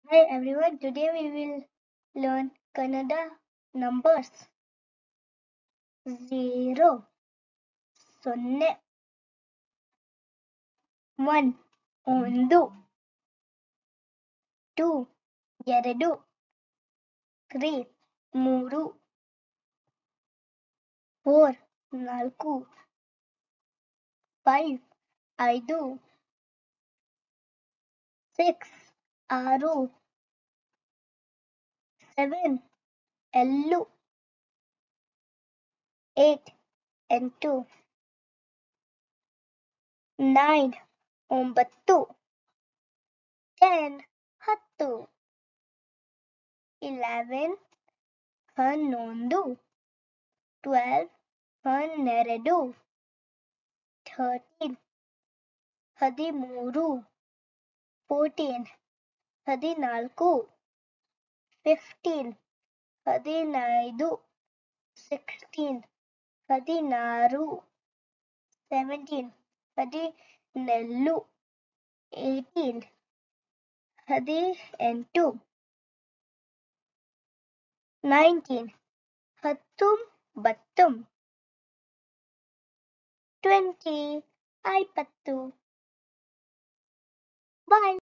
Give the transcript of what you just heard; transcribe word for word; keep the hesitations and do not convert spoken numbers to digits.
Hi everyone, today we will learn Kannada numbers. Zero, ಸೊನ್ನೆ, one, ಒಂದು, two, ಎರಡು, three, ಮೂರು, four, ನಾಲ್ಕು, five, ಐದು, six, ಆರು, seven, ಏಳು, eight, ಎಂಟು, nine, ಒಂಬತ್ತು, ten, ಹತ್ತು, eleven, ಹನ್ನೊಂದು, twelve, ಹನ್ನೆರಡು, thirteen, ಹದಿಮೂರು, fourteen, ಹದಿನಾಲ್ಕು, fifteen, ಹದಿನೈದು, sixteen, ಹದಿನಾರು, seventeen, ಹದಿನೇಳು, eighteen, ಹದಿನೆಂಟು, nineteen, ಹತ್ತೊಂಬತ್ತು, twenty, ಇಪ್ಪತ್ತು. Bye.